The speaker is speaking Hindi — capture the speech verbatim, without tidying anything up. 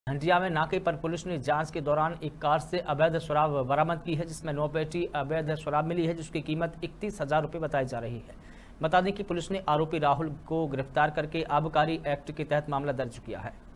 हंडिया में नाके पर पुलिस ने जांच के दौरान एक कार से अवैध शराब बरामद की है, जिसमें नौ पेटी अवैध शराब मिली है, जिसकी कीमत इकतीस हजार रुपये बताई जा रही है। बता दें कि पुलिस ने आरोपी राहुल को गिरफ्तार करके आबकारी एक्ट के तहत मामला दर्ज किया है।